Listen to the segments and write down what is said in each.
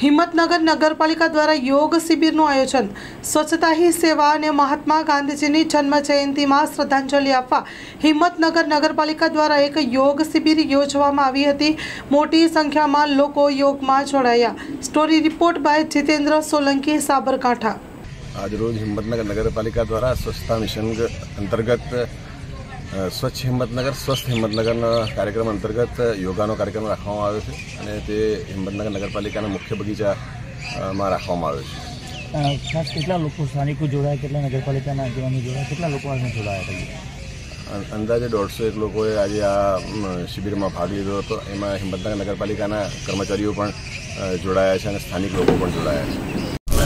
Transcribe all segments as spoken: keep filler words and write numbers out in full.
હિંમતનગર નગરપાલિકા દ્વારા યોગ શિબિરનું આયોજન। સ્વચ્છતા હી સેવા અને મહાત્મા ગાંધીજીની જન્મ જયંતિમાં શ્રદ્ધાંજલિ આપવા હિંમતનગર નગરપાલિકા દ્વારા એક યોગ શિબિર યોજવામાં આવી હતી। મોટી સંખ્યામાં લોકો યોગમાં જોડાયા। Story report by Jitendra Solanki, Sabarkantha. आज रोज हिम्मतनगर नगरपालिका द्वारा स्वच्छता मिशन अंतर्गत स्वच्छ हिम्मतनगर स्वस्थ हिम्मतनगर कार्यक्रम अंतर्गत योगानो कार्यक्रम राखवामां आव्यो छे अने ते हिम्मतनगर नगरपालिकाना मुख्य बगीचामां राखवामां आव्यो छे। खास केटला लोको स्थानिको जोड़ाया, केटला नगरपालिकाना આગેવાનો जोड़ाया, केटला लोको आने जोड़ाया હતા? अंदाजे दौड़ सौ एक लोगोए आज आ शिबिरमां भाग लीधो हतो। एमां हिम्मतनगर नगरपालिकाना कर्मचारीओ पण जोड़ाया छे अने स्थानिक लोको पण जोड़ाया छे।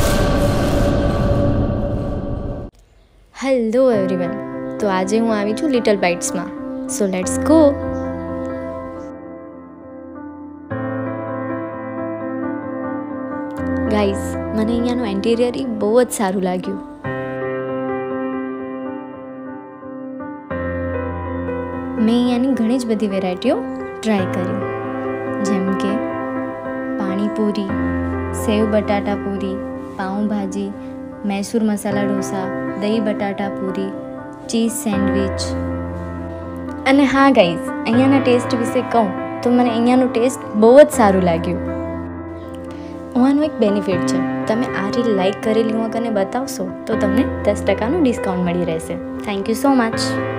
हेलो एवरीवन, तो आज हूँ आई छूँ लिटल बाइट्स में, सो लेट्स गो। गाइज, मने अहींयानुं इंटीरियर बहुत सारू लाग्युं। मैं अहींयानी घणी ज बधी वेरायटीओ ट्राय करी, जेम के पाणीपूरी, सेव बटाटा पूरी, पाव भाजी, मैसूर मसाला ढोसा, दही बटाटा पूरी, चीज सेंडविच। अने हाँ गाइज, अहींयाना टेस्ट विषे कहूँ तो मने अहींयानो टेस्ट बहुत सारू लाग्युं। आनो एक बेनिफिट है, तमे आ रील लाइक करेली होय कने बतावशो तो तमने दस टकानो डिस्काउंट मळी रहेशे। Thank you so much.